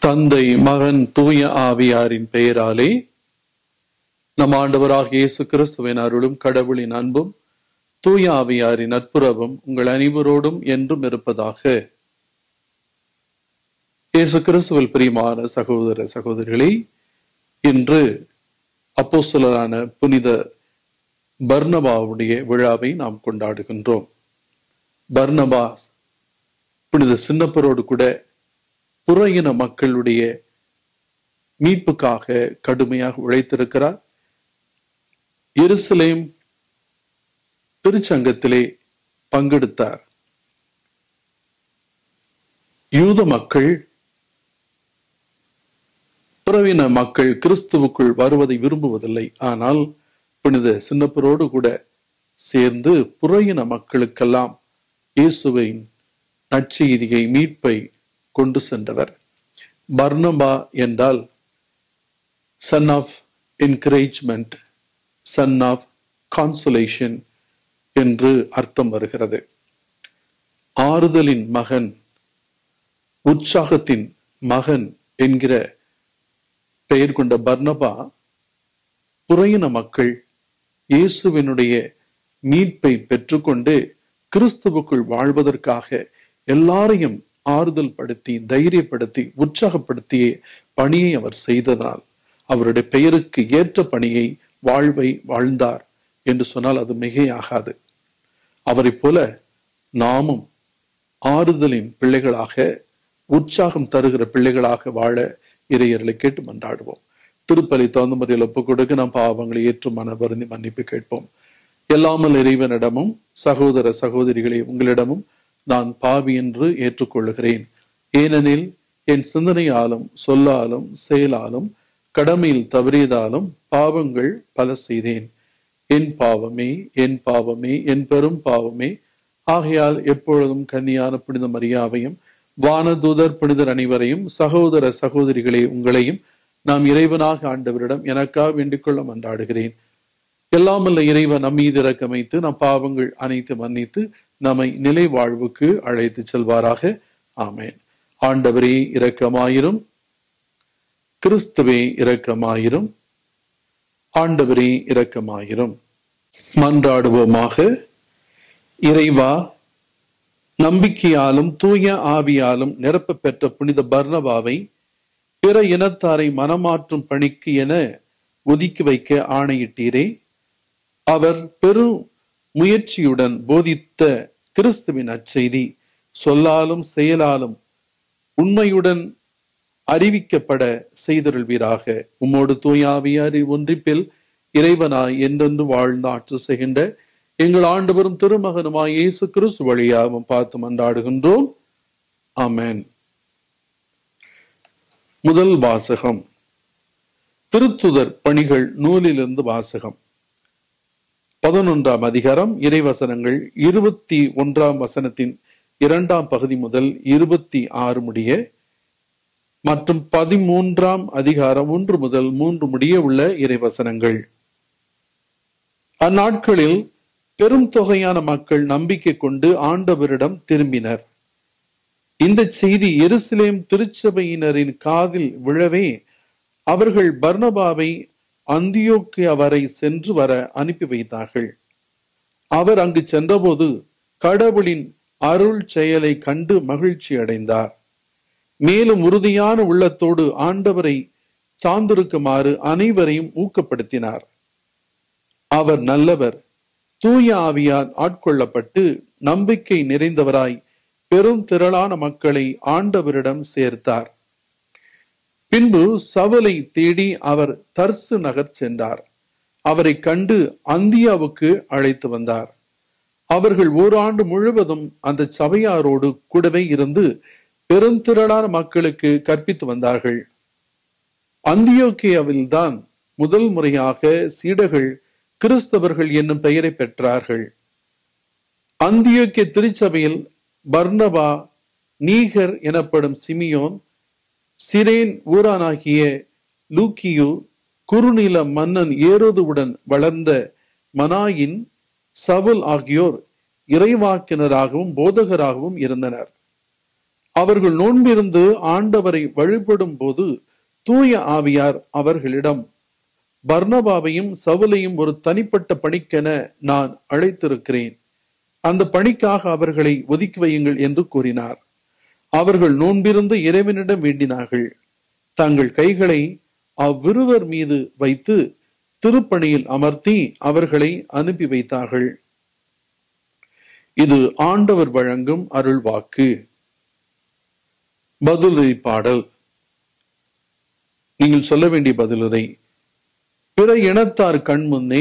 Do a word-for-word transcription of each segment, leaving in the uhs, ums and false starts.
தந்தை, மகன், தூய ஆவியாரின் பெயராலே. நம் ஆண்டவராக இயேசு கிறிஸ்துவின் அருளும் கடவுளின் அன்பும் தூய ஆவியாரின் நட்புறவும் உங்கள் அனைவரோடும் என்றும் இருப்பதாக. இயேசு கிறிஸ்துவில் பிரியமான சகோதர சகோதரிகளே, இன்று அப்போஸ்தலரான புனித பர்னபாவுடைய விழாவை நாம் கொண்டாடுகின்றோம். பர்னபா புனித சின்னப்பரோடு கூட புற இன மக்களுடைய மீட்புக்காக கடுமையாக உழைத்திருக்கிறார். எருசலேம் திருச்சங்கத்திலே பங்கெடுத்தார். யூத மக்கள், புறவின மக்கள் கிறிஸ்துவுக்குள் வருவதை விரும்புவதில்லை. ஆனால் புனித சின்னப்பரோடு கூட சேர்ந்து புற இன மக்களுக்கெல்லாம் இயேசுவின் நற்செய்தியை, மீட்பை கொண்டு சென்றவர். பர்னபா என்றால் son of encouragement, son of consolation என்று அர்த்தம் வருகிறது. ஆறுதலின் மகன், உற்சாகத்தின் மகன் என்கிற பெயர் கொண்ட பர்னபா புறையின மக்கள் இயேசுவினுடைய மீட்பை பெற்றுக்கொண்டு கிறிஸ்துவுக்குள் வாழ்வதற்காக எல்லாரையும் ஆறுதல் படுத்தி, தைரியப்படுத்தி, உற்சாகப்படுத்திய பணியை அவர் செய்ததால் அவருடைய பெயருக்கு ஏற்ற பணியை, வாழ்வை வாழ்ந்தார் என்று சொன்னால் அது மிகையாகாது. அவரை போல நாமும் ஆறுதலின் பிள்ளைகளாக, உற்சாகம் தருகிற பிள்ளைகளாக வாழ இறையர்களை கேட்டு மன்றாடுவோம். திருப்பலி தகுந்த முறையில் ஒப்புக் கொடுக்க நாம் பாவங்களை ஏற்று மன வருந்தி மன்னிப்பு கேட்போம். எல்லாமல் இறைவனிடமும் சகோதர சகோதரிகளே, உங்களிடமும் நான் பாவி என்று ஏற்றுக்கொள்கிறேன். ஏனெனில் என் சிந்தனையாலும் சொல்லாலும் செயலாலும் கடமையில் தவறியதாலும் பாவங்கள் பல செய்தேன். என் பாவமே, என் பாவமே, என் பெரும் பாவமே. ஆகையால் எப்பொழுதும் கன்னியான புனித மரியாவையும் வானதூதர் புனிதர் அனைவரையும், சகோதர சகோதரிகளே உங்களையும் நாம் இறைவனாக ஆண்டவரிடம் எனக்காக வேண்டிக் கொள்ள மன்றாடுகிறேன். எல்லாமல்ல இறைவன் நம் மீது இரக்கமைத்து நம் பாவங்கள் அனைத்து மன்னித்து நம்மை நிலை வாழ்வுக்கு அழைத்து செல்வாராக. ஆமேன். ஆண்டவரே இரக்கமாயிரும். கிறிஸ்துவே இரக்கமாயிரும். ஆண்டவரே இரக்கமாயிரும். மன்றாடுவோமாக. இறைவா, நம்பிக்கையாலும் தூய ஆவியாலும் நிரப்ப பெற்ற புனித பர்னபாவை பிற இனத்தாரை மனமாற்றும் பணிக்கு என ஒதுக்கி வைக்க ஆணையிட்டீரே. அவர் பெரும் முயற்சியுடன் போதித்த கிறிஸ்துவின் நற்செய்தி சொல்லாலும் செயலாலும் உண்மையுடன் அறிவிக்கப்பட செய்தருள்வீராக. உம்மோடு தூய ஆவியாரின் ஒன்றிப்பில் இறைவனாய் என்றென்று வாழ்ந்து ஆட்சி செய்கின்ற எங்கள் ஆண்டவரும் திருமகனுமாய் இயேசு கிறிஸ்து வழியாகவும் பார்த்து மன்றாடுகின்றோம். ஆமென். முதல் வாசகம். திருத்துதர் பணிகள் நூலிலிருந்து வாசகம். பதினொன்றாம் அதிகாரம், இறைவசனங்கள் இருபத்தி ஒன்றாம் வசனத்தின் இரண்டாம் பகுதி முதல் இருபத்தி ஆறு முடிய மற்றும் பதிமூன்றாம் அதிகாரம் ஒன்று முதல் மூன்று முடிய உள்ள இறைவசனங்கள். அந்நாட்களில் பெரும் தொகையான மக்கள் நம்பிக்கை கொண்டு ஆண்டவரிடம் திரும்பினர். இந்த செய்தி எருசலேம் திருச்சபையினரின் காதில் விழவே அவர்கள் பர்னபாவை அந்தியோக்கியா வரை சென்று வர அனுப்பி வைத்தார்கள். அவர் அங்கு சென்றபோது கடவுளின் அருள் செயலை கண்டு மகிழ்ச்சி அடைந்தார். மேலும் உறுதியான உள்ளத்தோடு ஆண்டவரை சார்ந்திருக்குமாறு அனைவரையும் ஊக்கப்படுத்தினார். அவர் நல்லவர், தூய ஆவியால் ஆட்கொள்ளப்பட்டு நம்பிக்கை நிறைந்தவராய் பெரும் திரளான மக்களை ஆண்டவரிடம் சேர்த்தார். பின்பு சவுலை தேடி அவர் தர்சு நகர் சென்றார். அவரை கண்டு அந்தியாவுக்கு அழைத்து வந்தார். அவர்கள் ஓராண்டு முழுவதும் அந்த சபையாரோடு கூடவே இருந்து பெருந்திரளான மக்களுக்கு கற்பித்து வந்தார்கள். அந்தியோக்கியாவில் தான் முதல் முறையாக சீடர்கள் கிறிஸ்தவர்கள் என்னும் பெயரை பெற்றார்கள். அந்தியோக்கிய திருச்சபையில் பர்னபா, நீகர் எனப்படும் சிமியோன், சிரேன் ஊரானாகிய லூக்கியு, குறுநில மன்னன் ஏரோதுவுடன் வளர்ந்த மனாயின், சவுல் ஆகியோர் இறைவாக்கினராகவும் போதகராகவும் இருந்தனர். அவர்கள் நோன்பிருந்து ஆண்டவரை வழிபடும் போது தூய ஆவியார் அவர்களிடம், பர்னபாவையும் சவுலையும் ஒரு தனிப்பட்ட பணிக்கென நான் அழைத்திருக்கிறேன், அந்த பணிக்காக அவர்களை ஒதுக்கி வையுங்கள் என்று கூறினார். அவர்கள் நோன்பிருந்து இறைவனிடம் வேண்டினார்கள். தங்கள் கைகளை அவ்விருவர் மீது வைத்து திருப்பணியில் அமர்த்தி அவர்களை அனுப்பி வைத்தார்கள். இது ஆண்டவர் வழங்கும் அருள் வாக்கு. பதிலுரை பாடல். நீங்கள் சொல்ல வேண்டிய பதிலுரை. பிற இனத்தார் கண் முன்னே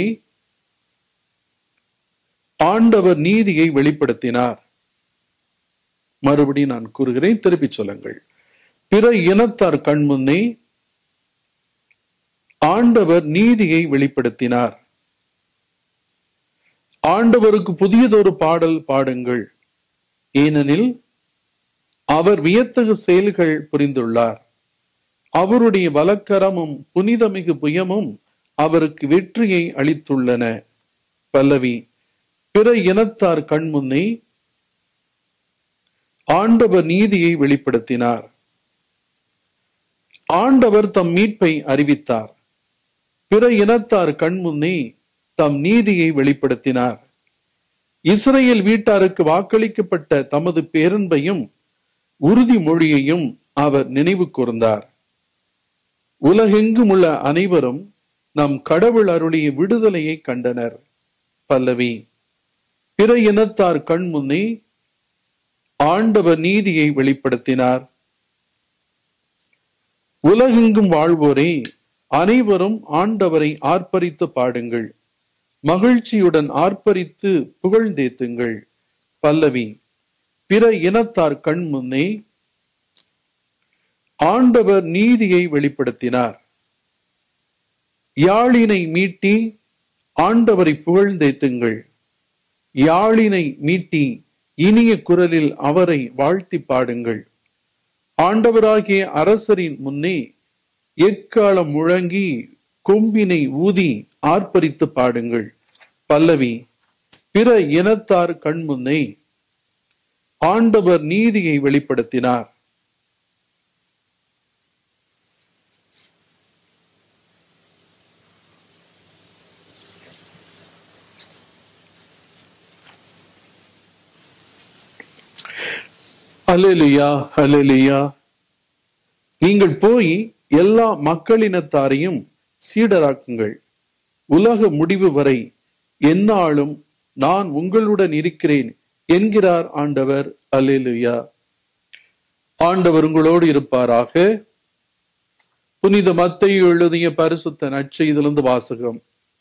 ஆண்டவர் நீதியை வெளிப்படுத்தினார். மறுபடி நான் கூறுகிறேன், திருப்பி சொல்லுங்கள். பிற இனத்தார் கண் முன்னே ஆண்டவர் நீதியை வெளிப்படுத்தினார். ஆண்டவருக்கு புதியதொரு பாடல் பாடுங்கள், ஏனெனில் அவர் வியத்தகு செயல்கள் புரிந்துள்ளார். அவருடைய வலக்கரமும் புனிதமிகு புயமும் அவருக்கு வெற்றியை அளித்துள்ளன. பல்லவி. பிற இனத்தார் கண் முன்னே ஆண்டவர் நீதியை வெளிப்படுத்தினார். ஆண்டவர் தம் மீட்பை அறிவித்தார். பிற இனத்தார் கண் முன்னே தம் நீதியை வெளிப்படுத்தினார். இஸ்ரேல் வீட்டாருக்கு வாக்களிக்கப்பட்ட தமது பேரன்பையும் உறுதிமொழியையும் அவர் நினைவு கூர்ந்தார். உலகெங்கும் உள்ள அனைவரும் நம் கடவுள் அருளிய விடுதலையை கண்டனர். பல்லவி. பிற இனத்தார் கண் முன்னே ஆண்டவர் நீதியை வெளிப்படுத்தினார். உலகெங்கும் வாழ்வோரே, அனைவரும் ஆண்டவரை ஆர்ப்பரித்து பாடுங்கள், மகிழ்ச்சியுடன் ஆர்ப்பரித்து புகழ்ந்தேத்துங்கள். பல்லவி. பிற இனத்தார் கண் முன்னே ஆண்டவர் நீதியை வெளிப்படுத்தினார். யாழினை மீட்டி ஆண்டவரை புகழ்ந்தேத்துங்கள். யாழினை மீட்டி இனிய குரலில் அவரை வாழ்த்தி பாடுங்கள். ஆண்டவராகிய அரசரின் முன்னே எக்காலம் முழங்கி கொம்பினை ஊதி ஆர்ப்பரித்து பாடுங்கள். பல்லவி. பிற இனத்தார் கண் முன்னே ஆண்டவர் நீதியை வெளிப்படுத்தினார். அல்லேலூயா, அல்லேலூயா. நீங்கள் போய் எல்லா மக்களினத்தாரையும் சீடராக்குங்கள். உலக முடிவு வரை எந்நாளும் நான் உங்களுடன் இருக்கிறேன் என்கிறார் ஆண்டவர். அல்லேலூயா. ஆண்டவர் உங்களோடு இருப்பாராக. புனித மத்தேயு எழுதிய பரிசுத்த நற்செய்தியிலிருந்து வாசகம்.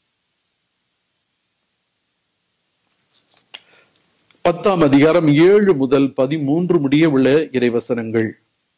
பத்தாம் அதிகாரம் ஏழு முதல் பதிமூன்று முடிய உள்ள இறைவசனங்கள்.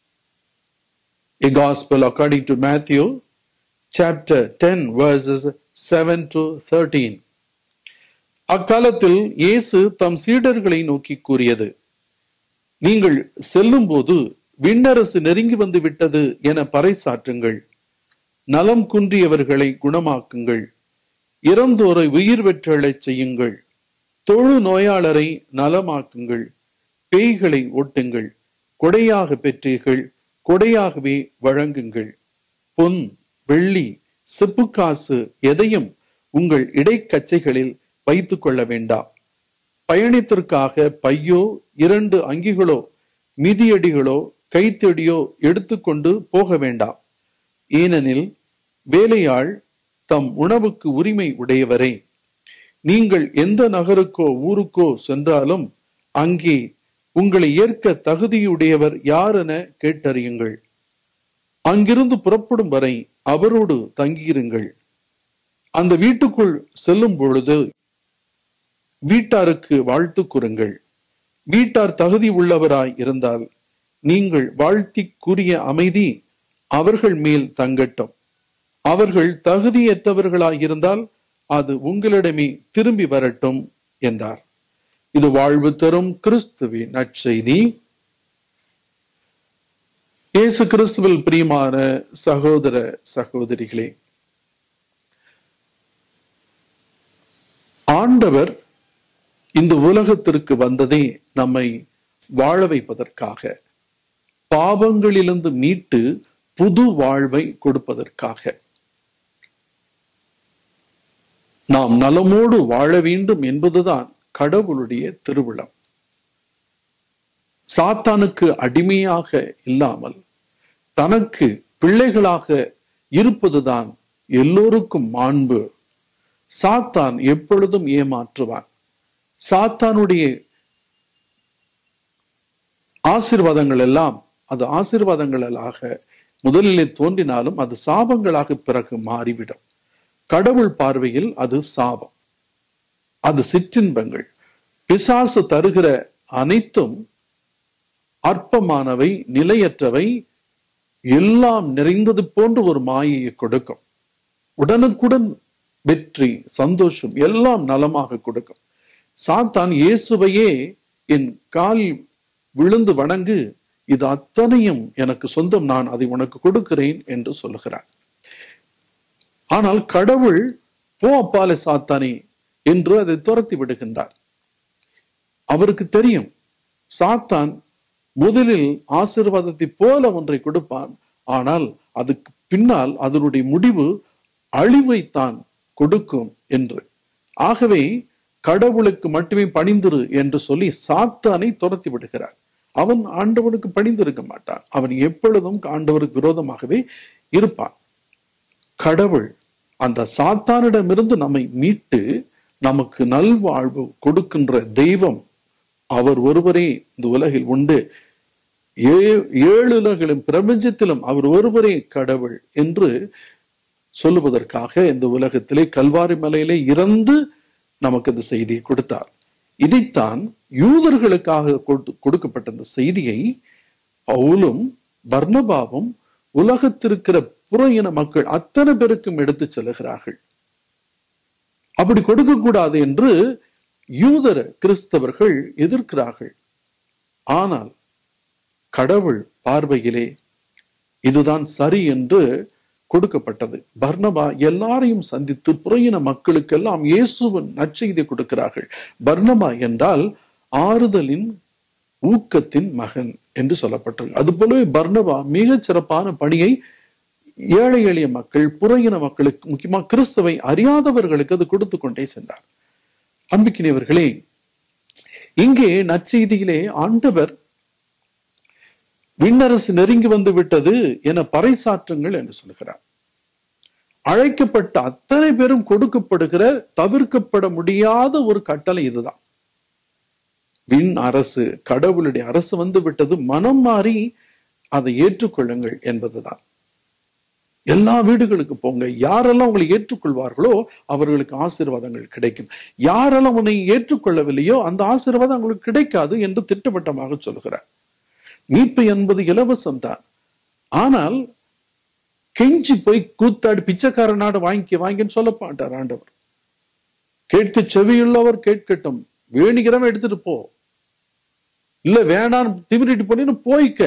A Gospel according to Matthew, chapter ten, verses seven to thirteen. அக்காலத்தில் இயேசு தம் சீடர்களை நோக்கி கூறியது, நீங்கள் செல்லும் போது விண்ணரசு நெருங்கி வந்து விட்டது என பறைசாற்றுங்கள். நலம் குன்றியவர்களை குணமாக்குங்கள். இறந்தோரை உயிர் பெற்றெழச் செய்யுங்கள். தொழு நோயாளரை நலமாக்குங்கள். பேய்களை ஓட்டுங்கள். கொடையாக பெற்றீர்கள், கொடையாகவே வழங்குங்கள். பொன், வெள்ளி, செப்புக்காசு எதையும் உங்கள் இடைக்கச்சைகளில் வைத்துக் கொள்ள வேண்டாம். பயணத்திற்காக பையோ, இரண்டு அங்கிகளோ, மிதியடிகளோ, கைத்தடியோ எடுத்துக்கொண்டு போக வேண்டாம். ஏனெனில் வேலையாள் தம் உணவுக்கு உரிமை உடையவரே. நீங்கள் எந்த நகருக்கோ ஊருக்கோ சென்றாலும் அங்கே உங்களை ஏற்க தகுதியுடையவர் யார் என கேட்டறியுங்கள். அங்கிருந்து புறப்படும் வரை அவரோடு தங்கியிருங்கள். அந்த வீட்டுக்குள் செல்லும் பொழுது வீட்டாருக்கு வாழ்த்து கூறுங்கள். வீட்டார் தகுதி உள்ளவராய் இருந்தால் நீங்கள் வாழ்த்தி கூறிய அமைதி அவர்கள் மேல் தங்கட்டும். அவர்கள் தகுதியற்றவர்களாயிருந்தால் அது உங்களிடமே திரும்பி வரட்டும் என்றார். இது வாழ்வு தரும் கிறிஸ்துவின் நற்செய்தி. இயேசு கிறிஸ்துவில் பிரியமான சகோதர சகோதரிகளே, ஆண்டவர் இந்த உலகத்திற்கு வந்ததே நம்மை வாழ வைப்பதற்காக. பாவங்களிலிருந்து மீட்டு புது வாழ்வை கொடுப்பதற்காக. நாம் நலமோடு வாழ வேண்டும் என்பதுதான் கடவுளுடைய திருவிழம். சாத்தானுக்கு அடிமையாக இல்லாமல் தனக்கு பிள்ளைகளாக இருப்பதுதான் எல்லோருக்கும் மாண்பு. சாத்தான் எப்பொழுதும் ஏமாற்றுவான். சாத்தானுடைய ஆசீர்வாதங்கள் எல்லாம் அது ஆசீர்வாதங்களாக முதலிலே தோன்றினாலும் அது சாபங்களாக பிறகு மாறிவிடும். கடவுள் பார்வையில் அது சாபம், அது சிற்றின்பங்கள். பிசாசு தருகிற அனைத்தும் அற்பமானவை, நிலையற்றவை, எல்லாம் நிறைந்தது போன்ற ஒரு மாயையை கொடுக்கும். உடனுக்குடன் வெற்றி, சந்தோஷம் எல்லாம் நலமாக கொடுக்கும். சாத்தான் இயேசுவையே என் கால் விழுந்து வணங்கு, இது அத்தனையும் எனக்கு சொந்தம், நான் அதை உனக்கு கொடுக்கிறேன் என்று சொல்லுகிறார். ஆனால் கடவுள் போ அப்பாலே சாத்தானே என்று அதை துரத்தி விடுகின்றார். அவருக்கு தெரியும் சாத்தான் முதலில் ஆசீர்வாதத்தை போல ஒன்றை கொடுப்பான், ஆனால் அதுக்கு பின்னால் அதனுடைய முடிவு அழிவைத்தான் கொடுக்கும் என்று. ஆகவே கடவுளுக்கு மட்டுமே பணிந்திரு என்று சொல்லி சாத்தானை துரத்தி விடுகிறார். அவன் ஆண்டவனுக்கு பணிந்திருக்க மாட்டான். அவன் எப்பொழுதும் ஆண்டவருக்கு விரோதமாகவே இருப்பான். கடவுள் அந்த சாத்தானிடமிருந்து நம்மை மீட்டு நமக்கு நல்வாழ்வு கொடுக்கின்ற தெய்வம் அவர் ஒருவரே இந்த உலகில் உண்டு. ஏ ஏழு உலகிலும் பிரபஞ்சத்திலும் அவர் ஒருவரே கடவுள் என்று சொல்லுவதற்காக இந்த உலகத்திலே கல்வாரி மலையிலே இறந்து நமக்கு இந்த செய்தியை கொடுத்தார். இதைத்தான் யூதர்களுக்காக கொடுக்கப்பட்ட இந்த செய்தியை பவுலும் பர்னபாவும் உலகத்திற்கிற புற இன மக்கள் அத்தனை பேருக்கும் எடுத்து செல்கிறார்கள். அப்படி கொடுக்க கூடாது என்று யூதர கிறிஸ்தவர்கள் எதிர்க்கிறார்கள். ஆனால் கடவுள் பார்வையிலே இதுதான் சரி என்று கொடுக்கப்பட்டது. பர்னபா எல்லாரையும் சந்தித்து புறையின மக்களுக்கெல்லாம் இயேசுவின் நற்செய்தி கொடுக்கிறார்கள். பர்னபா என்றால் ஆறுதலின் ஊக்கத்தின் மகன் என்று சொல்லப்பட்டது. அது போலவே பர்னபா மிகச் சிறப்பான பணியை ஏழை எளிய மக்கள், புறையின மக்களுக்கு, முக்கியமாக கிறிஸ்துவை அறியாதவர்களுக்கு அது கொடுத்து கொண்டே சென்றார். அன்பிக்கினியவர்களே, இங்கே நற்செய்தியிலே ஆண்டவர் விண்ணரசு நெருங்கி வந்து விட்டது என பறைசாற்றுங்கள் என்று சொல்கிறார். அழைக்கப்பட்ட அத்தனை பேரும் கொடுக்கப்படுகிற தவிர்க்கப்பட முடியாத ஒரு கட்டளை இதுதான். விண் அரசு, கடவுளுடைய அரசு வந்து விட்டது, மனம் மாறி அதை ஏற்றுக்கொள்ளுங்கள் என்பதுதான். எல்லா வீடுகளுக்கு போங்க, யாரெல்லாம் உங்களை ஏற்றுக்கொள்வார்களோ அவர்களுக்கு ஆசீர்வாதங்கள் கிடைக்கும். யாரெல்லாம் உன்னை ஏற்றுக்கொள்ளவில்லையோ அந்த ஆசீர்வாதம் அவங்களுக்கு கிடைக்காது என்று திட்டவட்டமாக சொல்கிறார். மீட்பு என்பது இலவசம் தான். ஆனால் கெஞ்சி போய் கூத்தாடி பிச்சைக்கார நாடு வாங்கி வாங்கின்னு சொல்ல மாட்டார் ஆண்டவர். கேட்க செவியுள்ளவர் கேட்கட்டும், வேணுகிறவன் எடுத்துட்டு போ, இல்ல வேணாம் திமிரிட்டு போனீன்னு போய்க்க.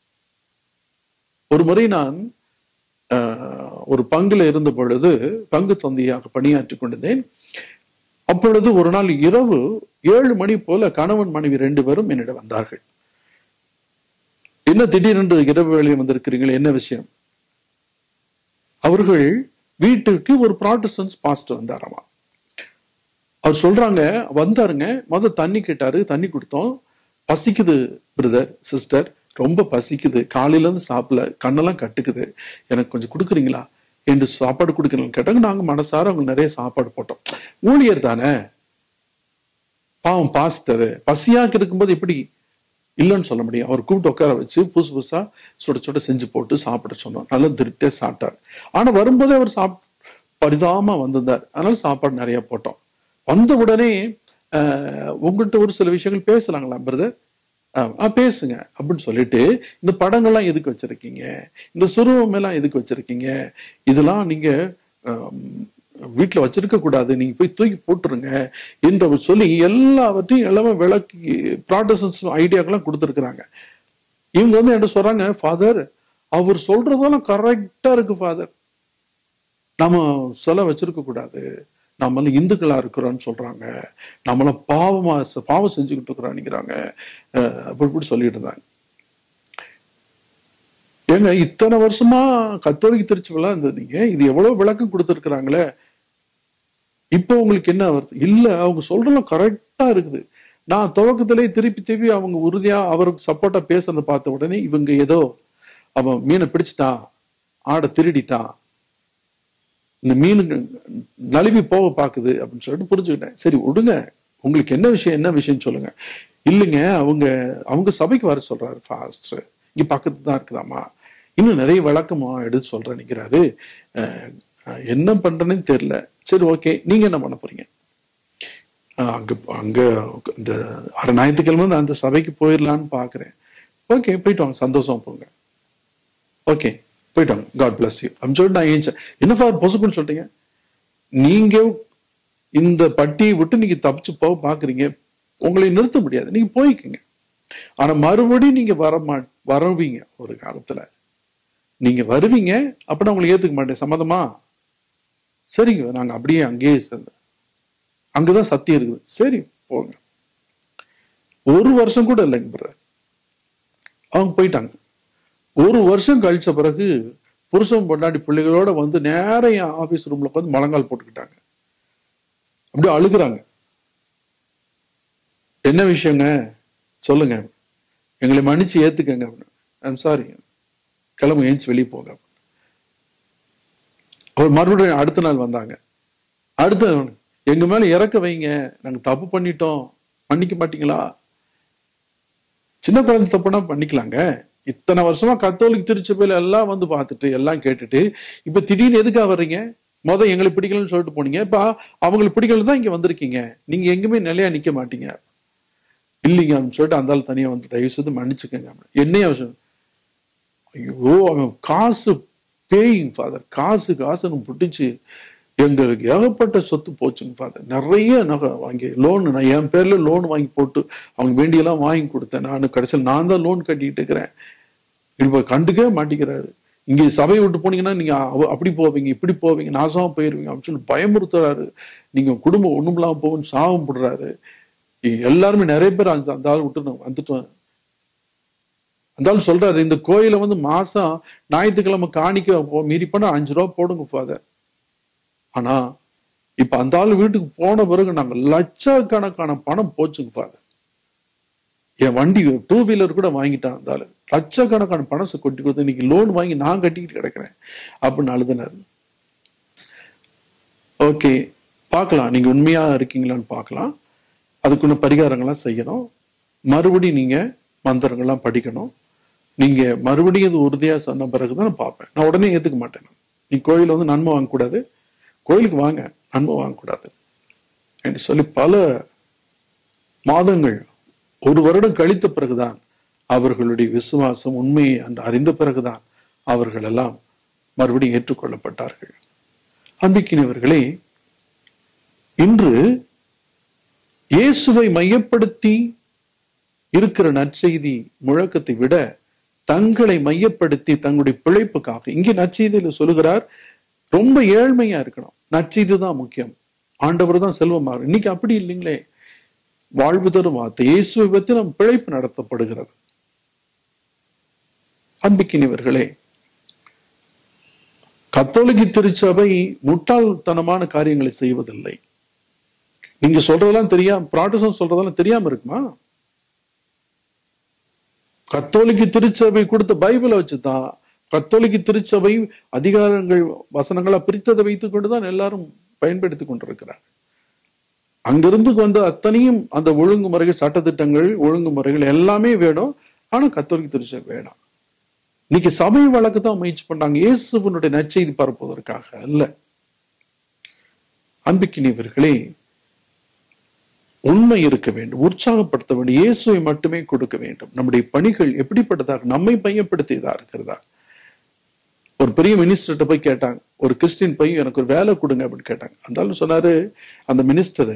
ஒரு முறை நான் ஒரு பங்குல இருந்த பொழுது பங்கு தந்தையாக பணியாற்றி கொண்டிருந்தேன். அப்பொழுது ஒரு நாள் இரவு ஏழு மணி போல கணவன் மனைவி ரெண்டு பேரும் என்னிடம் வந்தார்கள். என்ன திடீரென்று இரவு வேளையில் வந்திருக்கிறீர்கள், என்ன விஷயம்? அவர்கள் வீட்டுக்கு ஒரு ப்ராட்டஸ்டன்ட் பாஸ்டர் வந்தாராமா. அவர் சொல்றாங்க, வந்தாருங்க, முதல் தண்ணி கேட்டாரு, தண்ணி கொடுத்தோம். பசிக்குது பிரதர் சிஸ்டர், ரொம்ப பசிக்குது, காலையில இருந்து சாப்பிடல, கண்ணெல்லாம் கட்டுக்குது, எனக்கு கொஞ்சம் கொடுக்குறீங்களா என்று சாப்பாடு கொடுக்கணும் கேட்டாங்க. நாங்க மனசார அவங்க நிறைய சாப்பாடு போட்டோம். ஊழியர் தானே, பாவம் பாஸ்டர், பசியாக இருக்கும்போது எப்படி இல்லைன்னு சொல்ல முடியும். அவர் கூப்பிட்டு உட்கார வச்சு புதுசு புதுசா சுட சுட செஞ்சு போட்டு சாப்பிட சொன்னோம். நல்லா திருப்தியா சாப்பிட்டார். ஆனா வரும்போதே அவர் சாப் பரிதாபமா வந்திருந்தார். அதனால சாப்பாடு நிறைய போட்டோம். வந்த உடனே ஆஹ் உங்கள்கிட்ட ஒரு சில விஷயங்கள் பேசலாங்களா பிரதர்? ஆஹ் பேசுங்க அப்படின்னு சொல்லிட்டு, இந்த படங்கள்லாம் எதுக்கு வச்சிருக்கீங்க, இந்த சுருவம் எல்லாம் எதுக்கு வச்சிருக்கீங்க, இதெல்லாம் நீங்க வீட்டுல வச்சிருக்க கூடாது, நீங்க போய் தூக்கி போட்டுருங்க என்று சொல்லி எல்லாவற்றையும் எல்லாமே விளக்கி ப்ராட்டஸ்டன்ட்ஸ் ஐடியாக்கெல்லாம் கொடுத்துருக்குறாங்க. இவங்க வந்து என்ன சொல்றாங்க, ஃபாதர் அவர் சொல்றதெல்லாம் கரெக்டா இருக்கு ஃபாதர், நம்ம சொல்ல வச்சிருக்க கூடாது, நம்மளாம் இந்துக்களா இருக்கிறோம்னு சொல்றாங்க, நம்மளாம் பாவமா பாவம் செஞ்சுக்கிட்டு இருக்கிறோம் நினைக்கிறாங்க, அப்படி இப்படி சொல்லிட்டு இருந்தாங்க. ஏங்க இத்தனை வருஷமா கத்தோலிக்க திருச்சபைலாம் இருந்ததுங்க, இது எவ்வளவு விளக்கம் கொடுத்துருக்குறாங்களே, இப்போ உங்களுக்கு என்ன வருது? இல்ல, அவங்க சொல்றதும் கரெக்டா இருக்குது. நான் துவக்கத்திலே திருப்பி திருப்பி அவங்க உறுதியா அவருக்கு சப்போர்ட்டா பேசுறதை பார்த்த உடனே இவங்க ஏதோ அவன் மீனை பிடிச்சிட்டான், ஆடை திருடிட்டான், இந்த மீன் நழுவி போக பாக்குது அப்படின்னு சொல்லிட்டு புரிஞ்சுக்கிட்டேன். சரி விடுங்க, உங்களுக்கு என்ன விஷயம் என்ன விஷயம் சொல்லுங்க. இல்லைங்க, அவங்க அவங்க சபைக்கு வர சொல்றாரு ஃபாஸ்ட், இங்க பக்கத்து தான் இருக்குதாமா, இன்னும் நிறைய விளக்கமா எடுத்து சொல்றேன் நிக்கிறாரு, என்ன பண்றேன்னு தெரியல. சரி ஓகே, நீங்க என்ன பண்ண போறீங்க? அங்க அங்க இந்த அரை ஞாயிற்றுக்கிழமை நான் அந்த சபைக்கு போயிடலான்னு பாக்குறேன். ஓகே போயிட்டு வாங்க, சந்தோஷம் போங்க. ஓகே போயிட்டு வாங்க, காட் பிளஸ் யூ அப்படின்னு சொல்லிட்டு நான் ஏன் என்னப்பா பொசுக்குன்னு சொல்றீங்க? நீங்க இந்த பட்டியை விட்டு நீங்க தப்பிச்சு போக பாக்குறீங்க, உங்களை நிறுத்த முடியாது, நீங்க போய்க்குங்க. ஆனா மறுபடியும் நீங்க வர மா வருவீங்க ஒரு காலத்துல, நீங்க வருவீங்க, அப்படின்னா உங்களை ஏத்துக்க மாட்டேன், சம்மதமா? சரிங்க, நாங்க அப்படியே அங்கேயே சேர்ந்தோம், அங்கதான் சத்தியம் இருக்குது. சரி போங்க. ஒரு வருஷம் கூட இல்லைங்க, அவங்க போயிட்டாங்க. ஒரு வருஷம் கழிச்ச பிறகு புருஷன் பொண்டாட்டி பிள்ளைகளோட வந்து நேர என் ஆபீஸ் ரூம்ல உட்காந்து முழங்கால் போட்டுக்கிட்டாங்க, அப்படியே அழுகுறாங்க. என்ன விஷயங்க சொல்லுங்க, எங்களை மன்னிச்சு ஏத்துக்கங்க. ஐம் சாரி, கிளம்பு, ஏஞ்சி வெளியே போங்க. அவர் மறுபடியும் அடுத்த நாள் வந்தாங்க. அடுத்த எங்க மேல இறக்க வைங்க, நாங்க தப்பு பண்ணிட்டோம், மன்னிக்க மாட்டீங்களா? சின்ன குழந்தை தப்புனா பண்ணிக்கலாங்க. இத்தனை வருஷமா கத்தோலிக்க திருச்சபையில எல்லாம் வந்து பார்த்துட்டு எல்லாம் கேட்டுட்டு இப்ப திடீர்னு எதுக்காக வர்றீங்க? முத எங்களை பிடிக்கலன்னு சொல்லிட்டு போனீங்க, இப்ப அவங்களுக்கு பிடிக்கல தான் இங்க வந்திருக்கீங்க, நீங்க எங்குமே நிலையா நிக்க மாட்டீங்க. இல்லைங்க அப்படின்னு சொல்லிட்டு அந்த ஆள் தனியா வந்து தயவு செய்து மன்னிச்சுக்கங்க. என்னைய அவசியம்? ஐயோ, அவன் காசு பேயிங் ஃபாதர், காசு காசுன்னு புட்டிச்சு எங்களுக்கு ஏகப்பட்ட சொத்து போச்சுங்க ஃபாதர். நிறைய நகை வாங்கி லோன், நான் என் பேர்ல லோன் வாங்கி போட்டு அவங்க வேண்டியெல்லாம் வாங்கி கொடுத்தேன். நான் கடைசியில் நான் தான் லோன் கட்டிட்டு இருக்கிறேன். இப்ப கண்டுக்கவே மாட்டேங்கிறாரு. இங்க சபையை விட்டு போனீங்கன்னா நீங்க அப்படி போவீங்க, இப்படி போவீங்க, நாசமா போயிருவீங்க அப்படின்னு சொல்லி பயமுறுத்துறாரு. நீங்க குடும்பம் ஒண்ணுமில்லாம போகுன்னு சாபம் போடுறாரு. எல்லாருமே நிறைய பேர் அந்த அந்த ஆள் விட்டு வந்துட்டோம். அந்த ஆள் சொல்றாரு, இந்த கோயில வந்து மாசம் ஞாயிற்றுக்கிழமை காணிக்க மீறி பண்ண அஞ்சு ரூபா போடுங்க ஃபாதர். ஆனா இப்ப அந்த ஆள் வீட்டுக்கு போன பிறகு நாங்க லட்சக்கணக்கான பணம் போச்சுங்க ஃபாதர். என் வண்டி டூ வீலர் கூட வாங்கிட்டான் அந்த ஆளு. லட்சக்கணக்கான பணத்தை கொட்டி கொடுத்து இன்னைக்கு லோன் வாங்கி நான் கட்டிக்கிட்டு கிடக்குறேன் அப்படின்னு அழுதுனாரு. ஓகே பார்க்கலாம், நீங்க உண்மையா இருக்கீங்களான்னு பார்க்கலாம். அதுக்குள்ள பரிகாரங்கள்லாம் செய்யணும். மறுபடியும் நீங்க மந்திரங்கள்லாம் படிக்கணும். நீங்க மறுபடியும் அது உறுதியா சொன்ன பிறகுதான் நான் பார்ப்பேன். நான் உடனே ஏத்துக்க மாட்டேன். நீ கோயில வந்து நன்மை வாங்கக்கூடாது, கோயிலுக்கு வாங்க, நன்மை வாங்கக்கூடாது என்று சொல்லி பல மாதங்கள், ஒரு வருடம் கழித்த பிறகுதான் அவர்களுடைய விசுவாசம் உண்மையை அன்று அறிந்த பிறகுதான் அவர்கள் எல்லாம் மறுபடியும் ஏற்றுக்கொள்ளப்பட்டார்கள். அன்பிக்கினவர்களே, இன்று இயேசுவை மையப்படுத்தி இருக்கிற நற்செய்தி முழக்கத்தை விட தங்களை மையப்படுத்தி தங்களுடைய பிழைப்புக்காக, இங்கே நற்செய்தியில சொல்லுகிறார் ரொம்ப ஏழ்மையா இருக்கணும், நற்செய்தி தான் முக்கியம், ஆண்டவர் தான் செல்வமாக. இன்னைக்கு அப்படி இல்லைங்களே. வாழ்வு தரும் வார்த்தை இயேசுவை பற்றி நம் பிழைப்பு நடத்தப்படுகிறது. அன்பிக்கினவர்களே, கத்தோலிக்க திருச்சபை முட்டாள்தனமான காரியங்களை செய்வதில்லை. நீங்க சொல்றதெல்லாம் தெரியாம, புராட்டஸ்டன்ட் சொல்றதெல்லாம் தெரியாம இருக்குமா? கத்தோலிக்க திருச்சபை கொடுத்த பைபிளை வச்சுதான், கத்தோலிக்க திருச்சபை அதிகாரங்கள் வசனங்களா பிரித்ததை வைத்துக் கொண்டுதான் எல்லாரும் பயன்படுத்தி கொண்டிருக்கிறார். அங்கிருந்து வந்து அத்தனையும் அந்த ஒழுங்குமுறைகள், சட்டத்திட்டங்கள், ஒழுங்குமுறைகள் எல்லாமே வேணும். ஆனா கத்தோலிக்க திருச்சபை வேணாம். இன்னைக்கு சபை வழக்கு தான் முயற்சி பண்றாங்க, இயேசுவினுடைய நற்செய்தி பரப்புவதற்காக அல்ல. அன்பிக்கினியவர்களே, உண்மை இருக்க வேண்டும், உற்சாகப்படுத்த வேண்டும், இயேசுவை மட்டுமே கொடுக்க வேண்டும். நம்முடைய பணிகள் எப்படிப்பட்டதாக, நம்மை மையப்படுத்தியதா இருக்கிறதா? ஒரு பெரிய மினிஸ்டர்கிட்ட போய் கேட்டாங்க, ஒரு கிறிஸ்டின் பையன் எனக்கு ஒரு வேலை கொடுங்க அப்படின்னு கேட்டாங்க. அந்த சொன்னாரு, அந்த மினிஸ்டரு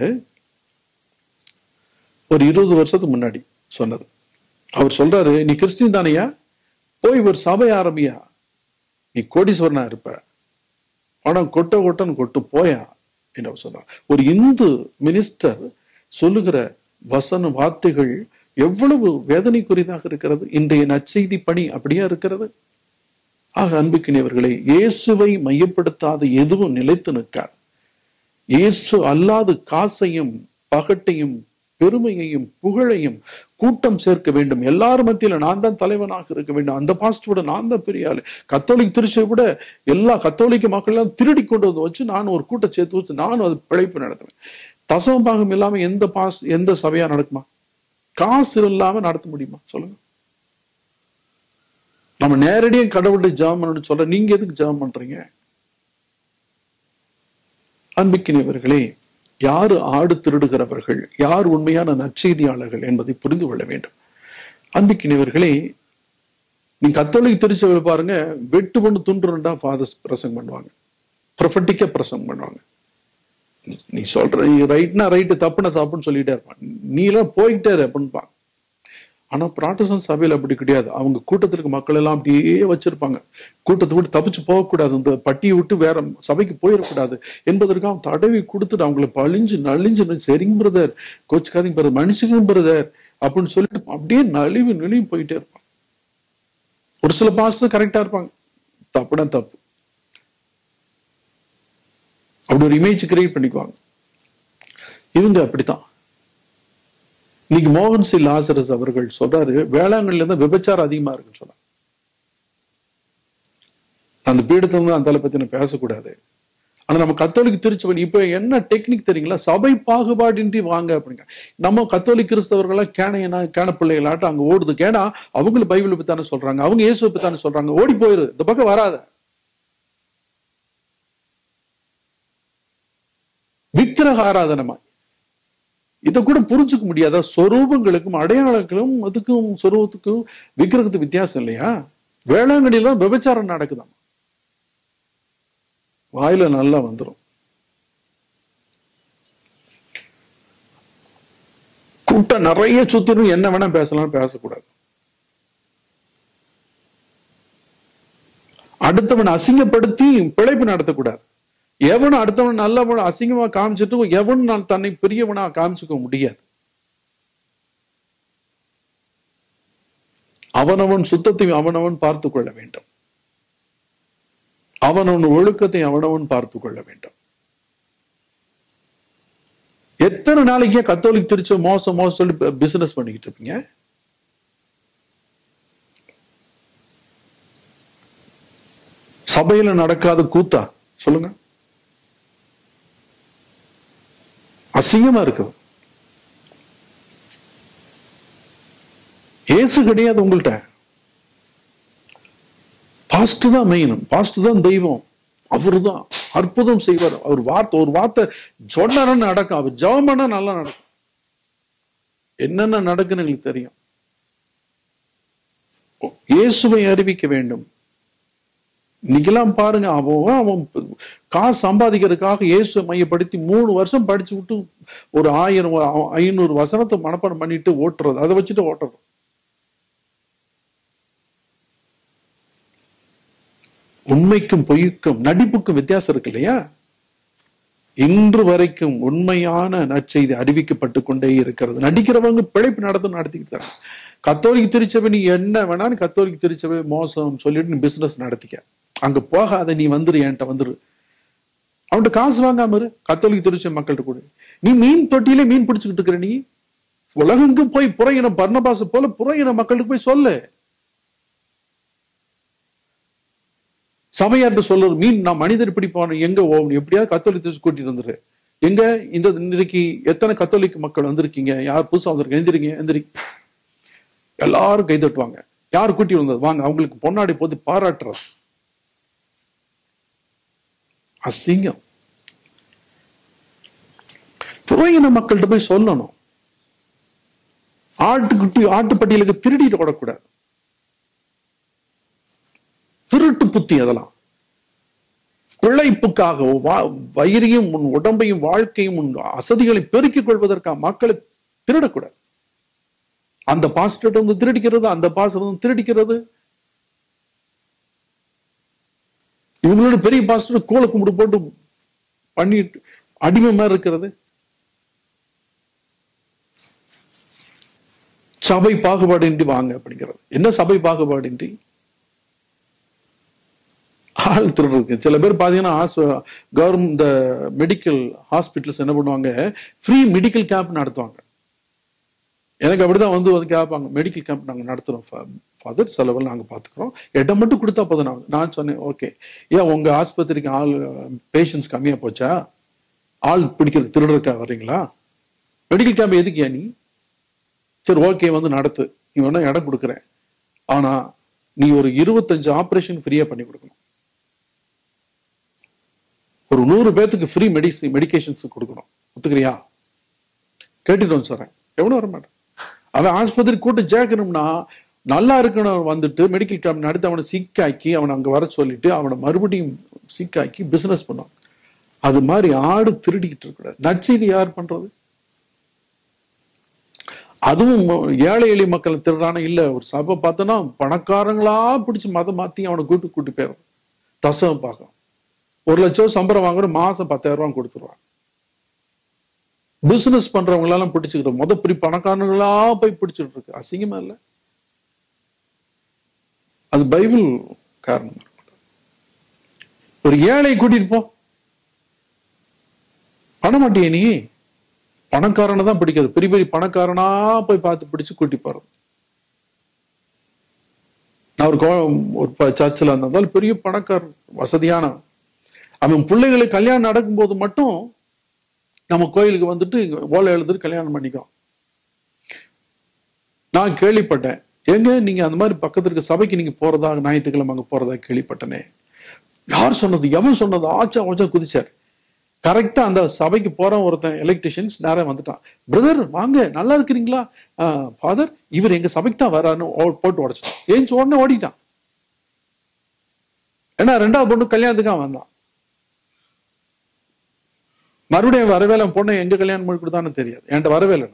ஒரு இருபது வருஷத்துக்கு முன்னாடி சொன்னது. அவர் சொல்றாரு, நீ கிறிஸ்டின் தானையா, போய் ஒரு சபை ஆரம்பியா, நீ கோடீஸ்வரனா இருப்ப, பணம் கொட்ட கொட்டன்னு கொட்டு போயா என்று அவர் சொன்னார். ஒரு இந்து மினிஸ்டர் சொல்லுகிற வசன வார்த்தைகள் எவ்வளவு வேதனைக்குரியதாக இருக்கிறது. இன்றைய நற்செய்தி பணி அப்படியா இருக்கிறது? ஆக அன்புக்கினியவர்களே, இயேசுவை மையப்படுத்தாத எதுவும் நிலைத்து நிற்கார். இயேசு அல்லாது காசையும் பகட்டையும் பெருமையையும் புகழையும் கூட்டம் சேர்க்க வேண்டும். எல்லாரும் மத்தியில நான் தான் தலைவனாக இருக்க வேண்டும், அந்த பாஸ்டரோட நான் தான் பெரிய ஆளு, கத்தோலிக் திருச்சியை விட எல்லா கத்தோலிக்க மக்கள் எல்லாம் திருடி கொண்டு வந்து வச்சு நான் ஒரு கூட்டம் சேர்த்து வச்சு நானும் அது பிழைப்பு நடத்துவேன். தசம பாகம் இல்லாம எந்த பாஸ் எந்த சபையா நடக்குமா? காசு இல்லாம நடத்த முடியுமா சொல்லுங்க? நம்ம நேரடியாக கடவுள்கிட்ட ஜெபம் பண்ணணும்னு சொல்ற, நீங்க எதுக்கு ஜெபம் பண்றீங்க? அன்பிக்கினியவர்களே, யாரு ஆடு திருடுகிறவர்கள், யார் உண்மையான நற்செய்தியாளர்கள் என்பதை புரிந்து கொள்ள வேண்டும். அன்பிக்கினியவர்களே, நீங்க கத்தோலிக் திருச்சபை பாருங்க, வெட்டு பண்ணு துண்டுண்டா ஃபாதர்ஸ் பிரசங்கம் பண்ணுவாங்க, ப்ரொஃபட்டிக்கா பிரசங்கம் பண்ணுவாங்க. நீ சொல்ற ரைட்னா ரைட்டு, தப்புனா தப்புன்னு சொல்லிட்டே இருப்பான், நீ எல்லாம் போய்கிட்டே இரு அப்படின்பாங்க. ஆனா பிராட்டஸ்டன்ட் சபையில அப்படி கிடையாது. அவங்க கூட்டத்திற்கு மக்கள் எல்லாம் அப்படியே வச்சிருப்பாங்க. கூட்டத்தை விட்டு தப்பிச்சு போகக்கூடாது, இந்த பட்டியை விட்டு வேற சபைக்கு போயிடக்கூடாது என்பதற்காக தடவி கொடுத்துட்டு அவங்களை பழிஞ்சு நலிஞ்சு, சரிங்க பிரதர், கோச்சுக்காதீங்க பிரதர், மனுஷங்க பிரதர் அப்படின்னு சொல்லிட்டு அப்படியே நலிவு நலிவு போயிட்டே இருப்பாங்க. ஒரு சில பாஸ்டர் கரெக்டா இருப்பாங்க, தப்புனா தப்பு, அப்படி ஒரு இமேஜ் கிரியேட் பண்ணிக்குவாங்க. இவங்க அப்படித்தான். இன்னைக்கு மோகன் சி லாசரஸ் அவர்கள் சொல்றாரு, வேளாங்கண்ணில இருந்து விபச்சாரம் அதிகமா இருக்குன்னு சொல்றாங்க. அந்த பீடத்துல இருந்து அந்த பத்தி நான் பேசக்கூடாது. ஆனா நம்ம கத்தோலிக் திருச்சபை இப்ப என்ன டெக்னிக் தெரியுங்களா? சபை பாகுபாடின்றி வாங்க அப்படிங்க. நம்ம கத்தோலிக் கிறிஸ்தவர்களா கேனையனா கேன பிள்ளைகளாட்டம் அங்க ஓடுது. கேனா அவங்களும் பைபிளை பத்தானே சொல்றாங்க, அவங்க இயேசுவை பத்தானே சொல்றாங்க, ஓடி போயிரு, இந்த பக்கம் வராத. விக்கிரக ஆராதனமா இதை கூட புரிஞ்சுக்க முடியாத சொரூபங்களுக்கும் அடையாளங்களும் அதுக்கும் சொரூபத்துக்கும் விக்கிரகத்துக்கு வித்தியாசம் இல்லையா? வேளாங்கண்ணில விபச்சாரம் நடக்குதாம், வாயில நல்லா வந்துடும். கூட்டம் நிறைய சுத்திரும், என்ன வேணா பேசலாம், பேசக்கூடாது. அடுத்தவன் அசிங்கப்படுத்தி பிழைப்பு நடத்தக்கூடாது. எவனும் அடுத்தவன் நல்லவன் அசிங்கமா காமிச்சிட்டு எவன் நான் தன்னை பெரியவனா காமிச்சுக்க முடியாது. அவனவன் சுத்தத்தை அவனவன் பார்த்து கொள்ள வேண்டும், அவனவன் ஒழுக்கத்தை அவனவன் பார்த்து கொள்ள வேண்டும். எத்தனை நாளைக்கே கத்தோலிக் திருச்ச மோசம் மோசம் சொல்லி பிசினஸ் பண்ணிக்கிட்டு இருப்பீங்க? சபையில நடக்காத கூத்தா சொல்லுங்க? அசிங்கமா இருக்குது. ஏசு கிடையாது உங்கள்கிட்ட, பாஸ்ட் தான் மெயின், பாஸ்ட் தான் தெய்வம், அவரு தான் அற்புதம் செய்வார். அவர் வார்த்தை ஒரு வார்த்தை சொன்னா நடக்கும், அவர் ஜெபம் பண்ணா நல்லா நடக்கும். என்னென்ன நடக்குன்னு எங்களுக்கு தெரியும். இயேசுவை அறிவிக்க வேண்டும். இன்னைக்கெல்லாம் பாருங்க, அவன் அவன் காசு சம்பாதிக்கிறதுக்காக இயேசுவை மையப்படுத்தி மூணு வருஷம் படிச்சு விட்டு ஒரு ஆயிரம் ஐநூறு வசனத்தை மனப்பாடம் பண்ணிட்டு ஓட்டுறது, அதை வச்சுட்டு ஓட்டுறது. உண்மைக்கும் பொய்க்கும் நடிப்புக்கும் வித்தியாசம் இருக்கு இல்லையா? இன்று வரைக்கும் உண்மையான நற்செய்தி அறிவிக்கப்பட்டு கொண்டே இருக்கிறது. நடிக்கிறவங்க பிழைப்பு நடத்த நடத்திக்கிட்டு தராங்க. கத்தோலிக் திருச்சபை நீ என்ன வேணாலும் கத்தோலிக் திருச்சபை மோசம் சொல்லிட்டு நீ பிசினஸ் நடத்திக்க, அங்க போகாத, நீ வந்துரு, என்கிட்ட வந்துரு, அவன்கிட்ட காசு வாங்காம இரு. கத்தோலிக் திருச்சபை மக்கள்கிட்ட கூட நீ மீன் தொட்டியிலே மீன் பிடிச்சுக்கிட்டு இருக்கிற, நீ உலகெங்கும் போய் புற இனம் பர்னபாஸ் போல புற இன மக்களுக்கு போய் சொல்லு. சபையார்ட்ட சொல்றது, மீன் நான் மனிதர் பிடிப்பான எங்க ஓவணும், எப்படியாவது கத்தோலிக் திருச்சி கூட்டிட்டு வந்துரு. எங்க இந்த இன்னைக்கு எத்தனை கத்தோலிக் மக்கள் வந்திருக்கீங்க, யார் புதுசா வந்திருக்கீங்க, எந்திரிங்க எந்திரி, எல்லாரும் கை தட்டுவாங்க. யார் கூட்டி வந்தது, வாங்க, அவங்களுக்கு பொன்னாடி போது பாராட்டுறது. அசிங்கம். புறையின மக்கள்கிட்ட போய் சொல்லணும். ஆட்டுக்குட்டி ஆட்டுப்பட்டியலுக்கு திருடிட்டு ஓடக்கூடாது. திருட்டு புத்தி அதெல்லாம். பிழைப்புக்காக வயிறையும் உன் உடம்பையும் வாழ்க்கையும் உன் அசதிகளை பெருக்கிக் கொள்வதற்காக மக்களை திருடக்கூடாது. அந்த பாஸ்டர் வந்து திருடிக்கிறது, அந்த பாஸ்டர் வந்து திருடிக்கிறது. இவங்களோட பெரிய பாஸ்டர் கோல கும்பிடு போட்டு பண்ணிட்டு அடிமை மாதிரி இருக்கிறது. சபை பாகுபாடின்றி வாங்க அப்படிங்கிறது என்ன? சபை பாகுபாடின்றி ஆள் திருடு இருக்கு. சில பேர் பாத்தீங்கன்னா கவர்மெண்ட் இந்த மெடிக்கல் ஹாஸ்பிட்டல்ஸ் என்ன பண்ணுவாங்க, ஃப்ரீ மெடிக்கல் கேம்ப் நடத்துவாங்க. எனக்கு அப்படிதான் வந்து வந்து கேட்பாங்க, மெடிக்கல் கேம்ப் நாங்க நடத்துறோம் ஃபாதர், செலவில் நாங்க பாத்துக்கிறோம், இடம் மட்டும் கொடுத்தா போதும். நான் நான் சொன்னேன், ஓகே, ஏன் உங்க ஆஸ்பத்திரிக்கு ஆள் பேஷண்ட்ஸ் கம்மியா போச்சா, ஆள் பிடிக்கிறது திருடுறதுக்கா வர்றீங்களா, மெடிக்கல் கேம்ப் எதுக்கு நீ, சரி ஓகே வந்து நடத்து, நீ வேணா இடம் கொடுக்குறேன், ஆனா நீ ஒரு இருபத்தஞ்சு ஆபரேஷன் ஃப்ரீயா பண்ணி கொடுக்கணும், ஒரு நூறு பேத்துக்கு ஃப்ரீ மெடிசி மெடிகேஷன்ஸ் கொடுக்கணும், ஒத்துக்கிறியா? கேட்டுட்டு சொல்றேன், எவ்வளவு வர மாட்டேன். அவன் ஆஸ்பத்திரி கூட்டு சேர்க்கணும்னா நல்லா இருக்கணும், வந்துட்டு மெடிக்கல் கேம்ப் நடத்தி அவனை சிக்காக்கி அவனை அங்க வர சொல்லிட்டு அவனை மறுபடியும் சிக்காக்கி பிசினஸ் பண்ணுவான். அது மாதிரி ஆடு திருடிக்கிட்டு இருக்கக்கூடாது. நற்செய்தி யார் பண்றது? அதுவும் ஏழை எளிய மக்கள் திருடான இல்ல, ஒரு சபை பார்த்தோன்னா பணக்காரங்களா பிடிச்சி மதம் மாத்தி அவனை கூட்டு கூட்டு போயிடும். தசம் பார்க்க ஒரு லட்சம் சம்பளம் வாங்குற மாசம் பத்தாயிரம் ரூபாய் கொடுத்துருவான். பிசினஸ் பண்றவங்களெல்லாம் பிடிச்சுக்கிற முத பெரிய பணக்காரங்களா போய் பிடிச்சிட்டு இருக்கு. அசிங்கமா இல்ல? அது பைபிள் காரணம். ஒரு ஏழை கூட்டிட்டு போ, பண்ண மாட்டியே நீ, பணக்காரனை தான் பிடிக்காது, பெரிய பெரிய பணக்காரனா போய் பார்த்து பிடிச்சு கூட்டி போறது. நான் ஒரு ஒரு சர்ச்சில் இருந்தாலும் பெரிய பணக்காரன் வசதியான அவன் பிள்ளைகளுக்கு கல்யாணம் நடக்கும் போது மட்டும் நம்ம கோயிலுக்கு வந்துட்டு ஓலை எழுதுட்டு கல்யாணம் பண்ணிக்கோ. நான் கேள்விப்பட்டேன், எங்க நீங்க அந்த மாதிரி பக்கத்துல இருக்க சபைக்கு நீங்க போறதா, ஞாயிற்றுக்கிழமை அங்க போறதா கேள்விப்பட்டனே. யார் சொன்னது, எவன் சொன்னது, ஆச்சா ஆச்சா குதிச்சார். கரெக்டா அந்த சபைக்கு போற ஒருத்தன் எலக்ட்ரிஷியன்ஸ் நேரம் வந்துட்டான். பிரதர் வாங்க, நல்லா இருக்கிறீங்களா, ஃபாதர் இவர் எங்க சபைக்கு தான் வரான்னு போட்டு உடைச்சிட்டான். ஏஞ்சி உடனே ஓடிட்டான். ஏன்னா ரெண்டாவது பொண்ணு கல்யாணத்துக்காக வந்தான். மறுபடியும் வரவேலை பொண்ணை எங்க கல்யாணம் பண்ணி கொடுத்தான்னு தெரியாது, என்கிட்ட வரவேலை.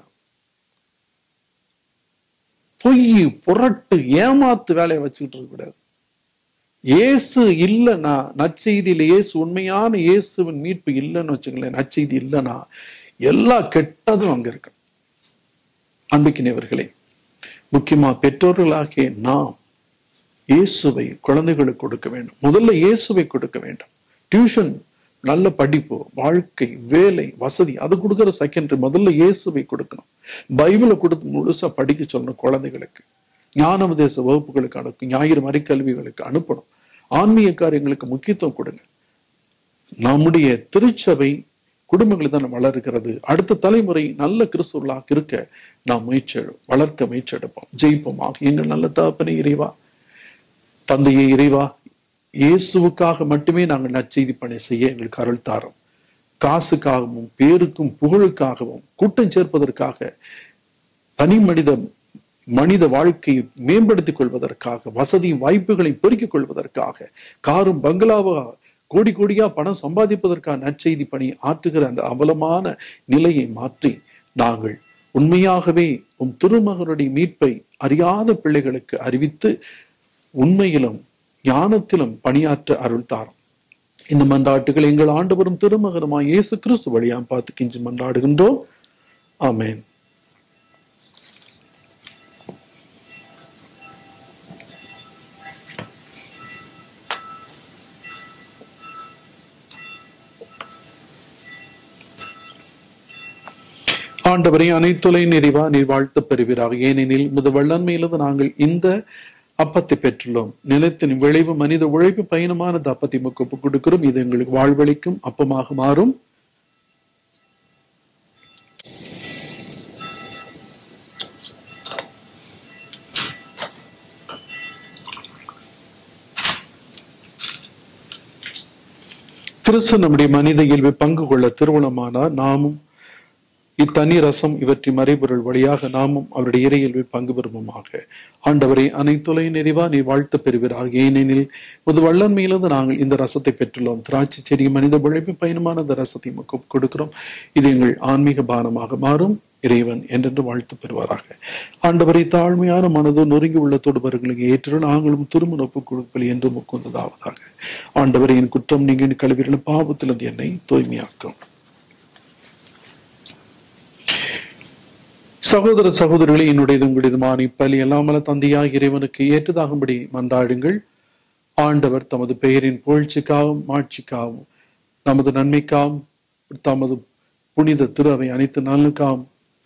பொய் புரட்டு ஏமாத்து வேலையை வச்சுக்கிட்டு இருக்க கூடாது. இயேசு இல்லைன்னா, நற்செய்தியில இயேசு உண்மையான இயேசுவின் மீட்பு இல்லைன்னு வச்சுங்களேன், நற்செய்தி இல்லைன்னா எல்லா கெட்டதும் அங்க இருக்கு. அன்பிக்கினவர்களே, முக்கியமா பெற்றோர்களாகிய நாம் இயேசுவை குழந்தைகளுக்கு கொடுக்க வேண்டும். முதல்ல இயேசுவை கொடுக்க வேண்டும். டியூஷன், நல்ல படிப்பு, வாழ்க்கை, வேலை, வசதி அது கொடுக்கிற செகண்டரி. முதல்ல இயேசுவை கொடுக்கணும். பைபிளை கொடுத்து முழுசா படிக்க சொல்லணும். குழந்தைகளுக்கு ஞானோபதேச வகுப்புகளுக்கு அனுப்பும், ஞாயிறு மறைக்கல்விகளுக்கு அனுப்பணும். ஆன்மீக காரியங்களுக்கு முக்கியத்துவம் கொடுங்க. நம்முடைய திருச்சபை குடும்பங்களை தான் வளர்க்கிறது. அடுத்த தலைமுறை நல்ல கிறிஸ்துவர்களாக இருக்க நாம் முயற்சி வளர்க்க முயற்சி எடுப்போம், ஜெயிப்போம். எங்கள் நல்ல தகப்பனே இறைவா, தந்தையே இறைவா, இயேசுவுக்காக மட்டுமே நாங்கள் நற்செய்தி பணி செய்ய எங்களுக்கு அருள் தாரோம். காசுக்காகவும் பேருக்கும் புகழுக்காகவும் கூட்டம் சேர்ப்பதற்காக, தனி மனித மனித வாழ்க்கையை மேம்படுத்திக் கொள்வதற்காக, வசதி வாய்ப்புகளை பெருக்கிக் கொள்வதற்காக, காரும் பங்களாவாக கோடி கோடியா பணம் சம்பாதிப்பதற்காக நற்செய்தி பணி ஆற்றுகிற அந்த அவலமான நிலையை மாற்றி நாங்கள் உண்மையாகவே உம் திருமகனுடைய மீட்பை அறியாத பிள்ளைகளுக்கு அறிவித்து உண்மையிலும் ஞானத்திலும் பணியாற்ற அருள் தாரும். இந்த மன்றாட்டுகள் எங்கள் ஆண்டவரும் திருமகனுமாய் இயேசு கிறிஸ்து வழியாம் பார்த்து கிஞ்சி மன்றாடுகின்றோம். ஆமென். ஆண்டவரை அனைத்துலை நிறைவா நீர் வாழ்த்து பெறுவீராக. ஏனெனில் முது வல்லன்மையிலிருந்து நாங்கள் இந்த அப்பத்தை பெற்றுள்ளோம். நிலத்தின் விளைவு மனித உழைப்பு பயணமான அப்பத்தை ஒப்பு கொடுக்கிறோம். இது எங்களுக்கு வாழ்வளிக்கும் அப்பமாக மாறும். கிறிஸ்து நம்முடைய மனித இயல்பை பங்கு கொள்ள திருவுளமானார். நாமும் இத்தனி ரசம் இவற்றின் மறைபொருள் வழியாக நாமும் அவருடைய இறையியல்பை பங்கு பெறுவோமாக. ஆண்டவரை அனைத்துலை நிறைவா நீ வாழ்த்து பெறுவீராக. ஏனெனில் முது வல்லன்மையிலிருந்து நாங்கள் இந்த ரசத்தை பெற்றுள்ளோம். திராட்சை செடி மனித உழைப்பு பயணமான அந்த ரசத்தை கொடுக்கிறோம். இது எங்கள் ஆன்மீக பானமாக மாறும். இறைவன் என்றென்று வாழ்த்து பெறுவாராக. ஆண்டவரை தாழ்மையான மனதோ நொறுங்கி உள்ள தொடுபவர்களுக்கு ஏற்று நாங்களும் திருமண ஒப்புக் கொடுப்பல் என்று முக்குந்ததாவதாக. ஆண்டவரை என் குற்றம் நீங்க கழுவிகளும் பாவத்திலிருந்து என்னை தூய்மையாக்கும். சகோதர சகோதரிகளை, என்னுடையது உங்களுடையதுமான இப்பலி எல்லாமல தந்தையாக இறைவனுக்கு ஏற்றதாகும்படி மன்றாடுங்கள். ஆண்டவர் தமது பெயரின் புகழ்ச்சிக்காகவும் மாட்சிக்காகவும் நமது நன்மைக்காகவும் தமது புனித திரு அவை அனைத்து நலனுக்காகவும்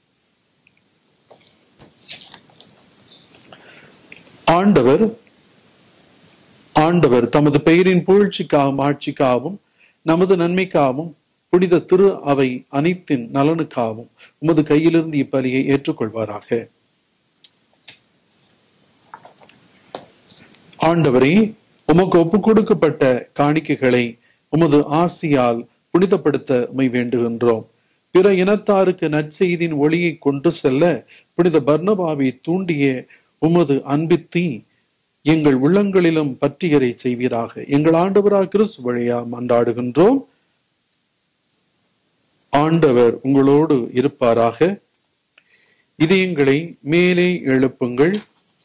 ஆண்டவர் ஆண்டவர் தமது பெயரின் புகழ்ச்சிக்காகவும் ஆட்சிக்காகவும் நமது நன்மைக்காகவும் புனித திரு அவை அனைத்தின் நலனுக்காகவும் உமது கையிலிருந்து இப்பலியை ஏற்றுக்கொள்வாராக. ஆண்டவரே, உமக்கு ஒப்புக் கொடுக்கப்பட்ட காணிக்கைகளை உமது ஆசியால் புனிதப்படுத்த உம்மை வேண்டுகின்றோம். பிற இனத்தாருக்கு நற்செய்தியின் ஒளியை கொண்டு செல்ல புனித பர்னபாவை தூண்டிய உமது அன்பித்தீ எங்கள் உள்ளங்களிலும் பற்றியறை செய்வீராக. எங்கள் ஆண்டவராக கிறிஸ்து வழியா மன்றாடுகின்றோம். ஆண்டவர் உங்களோடு இருப்பாராக. இதயங்களை மேலே எழுப்புங்கள்.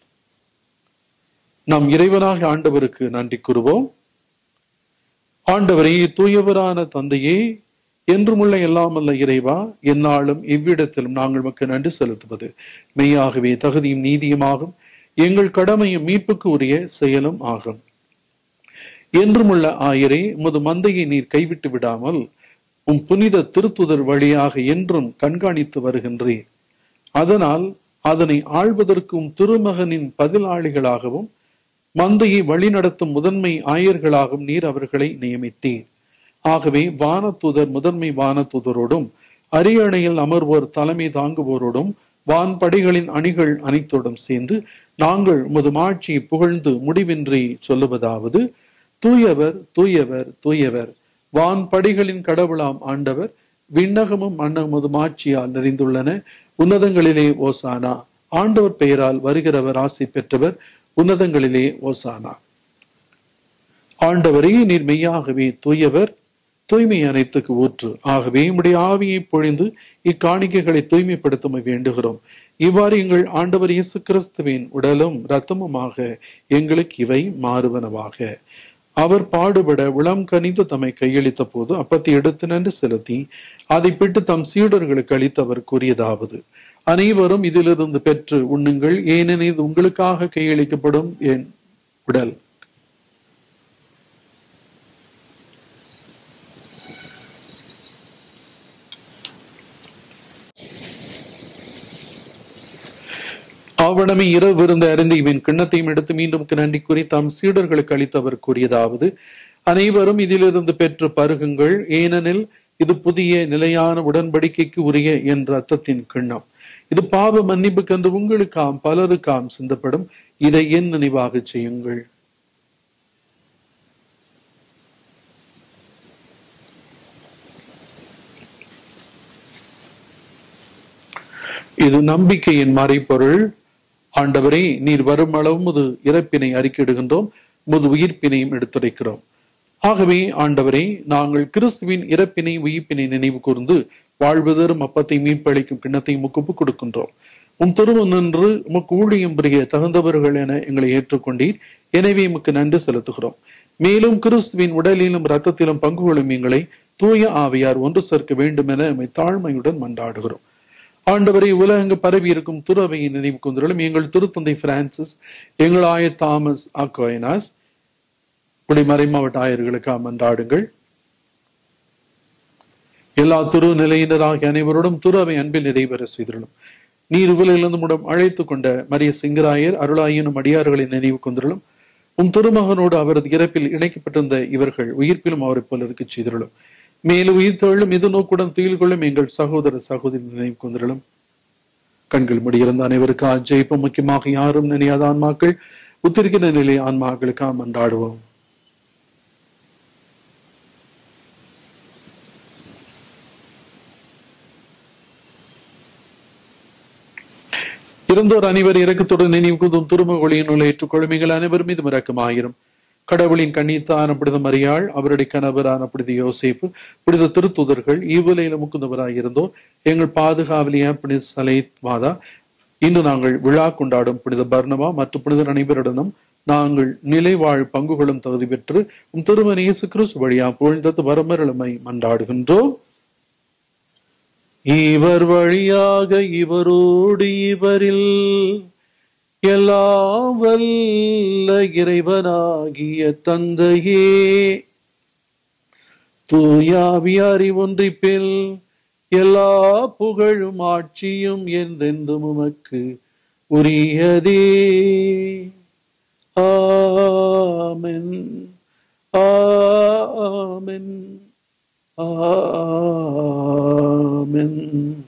நாம் இறைவனாக ஆண்டவருக்கு நன்றி கூறுவோம். ஆண்டவரே, தூயவரான தந்தையே, என்றுமுள்ள எல்லாமல்ல இறைவா, எந்நாளும் இவ்விடத்திலும் நாங்கள் உமக்கு நன்றி செலுத்துவது மெய்யாகவே தகுதியும் நீதியுமாகும், எங்கள் கடமையும் மீட்புக்கு உரிய செயலும் ஆகும். என்றுமுள்ள ஆயரே, உமது மந்தையை நீர் கைவிட்டு விடாமல் உம் புனித திருத்துதர் வழியாக என்றும் கண்காணித்து வருகின்றீர். அதனால் அதனை ஆள்வதற்கும் திருமகனின் பதிலாளிகளாகவும் மந்தையை வழிநடத்தும் முதன்மை ஆயர்களாகவும் நீர் அவர்களை நியமித்தீர். ஆகவே வானதூதர் முதன்மை வானதூதரோடும் அரியணையில் அமர்வோர் தலைமை தாங்குவோரோடும் வான்படைகளின் அணிகள் அனைத்தோடும் சேர்ந்து நாங்கள் உமது மாட்சியை புகழ்ந்து முடிவின்றி சொல்லுவதாவது: தூயவர் தூயவர் தூயவர், வான்படைகளின் கடவுளாம் ஆண்டவர், விண்ணகமும் மன்னகமும் மாட்சியால் நிறைந்துள்ளன. உன்னதங்களிலே ஓசானா. ஆண்டவர் பெயரால் வருகிறவர் ஆசி பெற்றவர். உன்னதங்களிலே ஓசானா. ஆண்டவரே, நீர் மெய்யாகவே தூயவர், தூய்மை அனைத்துக்கு ஊற்று. ஆகவே உம்முடைய ஆவியை பொழிந்து இக்காணிக்கைகளை தூய்மைப்படுத்த வேண்டுகிறோம். இவ்வாறு எங்கள் ஆண்டவர் இயேசு கிறிஸ்துவின் உடலும் இரத்தமுமாக எங்களுக்கு இவை மாறுவனவாக. அவர் பாடுபட உளம் கனிந்து தம்மை கையளித்த போது அப்பத்தை எடுத்து நன்றி செலுத்தி அதை பிட்டு தம் சீடர்களுக்கு அளித்து அவர் கூறியதாவது: அனைவரும் இதிலிருந்து பெற்று உண்ணுங்கள், ஏனெனில் உங்களுக்காக கையளிக்கப்படும் என் உடல். அவ்வளமே இரவு விருந்து அறிந்து இவன் கிண்ணத்தையும் எடுத்து மீண்டும் நன்றி கூறி தாம் சீடர்களுக்கு அளித்தவர் கூறியதாவது: அனைவரும் இதிலிருந்து பெற்று பருகுங்கள், ஏனெனில் இது புதிய நிலையான உடன்படிக்கைக்கு உரிய என் ரத்தத்தின் கிண்ணம். இது பாவ மன்னிப்புக்கு என்று உங்களுக்காம் பலருக்காம் சிந்தப்படும். இதை என் நினைவாக செய்யுங்கள். இது நம்பிக்கையின் மறைபொருள். ஆண்டவரே, நீர் வரும் அளவு முது இறப்பினை அறிக்கையிடுகின்றோம், முது உயிர்ப்பினையும் எடுத்துரைக்கிறோம். ஆகவே ஆண்டவரே, நாங்கள் கிறிஸ்துவின் இறப்பினை உயிர்ப்பினை நினைவு கூர்ந்து வாழ்வதரும் அப்பத்தை மீட்பளிக்கும் கிண்ணத்தை முக்குப்பு கொடுக்கின்றோம். உம் திருமுன் நின்று உமக்கு ஊழியம் புரிய தகுந்தவர்கள் என எங்களை ஏற்றுக்கொண்டீர். எனவே உமக்கு நன்றி செலுத்துகிறோம். மேலும் கிறிஸ்துவின் உடலிலும் இரத்தத்திலும் பங்கு கொள்ளும் எங்களை தூய ஆவியார் ஒன்று சேர்க்க வேண்டும் என எம்மை தாழ்மையுடன் மன்றாடுகிறோம். ஆண்டவரை, உலகங்கு பரவி இருக்கும் திரு அவையை நினைவு கொண்டிருக்கும் எங்கள் திருத்தந்தை பிரான்சிஸ், எங்கள் ஆயர் தாமஸ் அக்வைனாஸ், மறை மாவட்ட ஆயர்களுக்காக மன்றாடுங்கள். எல்லா திரு நிலையினராகிய அனைவரோடும் திரு அவை அன்பில் நிறைவேற செய்திருளும். நீர் உலகிலிருந்து மூலம் அழைத்து கொண்ட மரிய சிங்கராயர் அருளாயினும் அடியார்களை நினைவு கொண்டிருளும். உம் திருமகனோடு அவரது இறப்பில் இணைக்கப்பட்டிருந்த இவர்கள் உயிர்ப்பிலும் அவரை போல இருக்க செய்திருளும். மேலும் உயிர் தொழிலும் இது நோக்குடன் துயில் கொள்ளும் எங்கள் சகோதர சகோதரி நினைவு கொண்டிருளும். கண்கள் முடியிருந்த அனைவருக்கு ஆஜெயிப்பும், முக்கியமாக யாரும் நினையாத ஆன்மாக்கள் உத்திருக்கிற நிலை ஆன்மாக்களுக்காக மன்றாடுவோம். இருந்தோர் அனைவர் இறக்கத்துடன் நினைவு கூதும் திருமொழியின் உள்ள ஏற்றுக்கொள்ளும் எங்கள் அனைவர் மீதும் இரக்கமாயிரும். கடவுளின் கண்ணித்தான புனித மரியாள், அவருடைய கணவரான புனித யோசேப்பு, புனித திருத்தூதர்கள், இவ்வுலையில முக்குந்தவராக இருந்தோர், எங்கள் பாதுகாவலியா புனித சலேத் மாதா, இன்று நாங்கள் விழா கொண்டாடும் புனித பர்னபா மற்றும் புனிதர் அனைவருடனும் நாங்கள் நிலை வாழ் பங்குகளும் தகுதி பெற்று உம் திருமண இயேசு கிறிஸ்து வழியா புகழ்ந்தது வரமருளமை மன்றாடுகின்றோம். இவர் வழியாக இவரோடு இவரில் எல்லாம் வல்ல இறைவனாகிய தந்தையே, தூயாவியாரி ஒன்றிப்பில் எல்லா புகழும் ஆட்சியும் என்றென்றும் உமக்கு உரியதே. ஆமென், ஆமென், ஆமென்.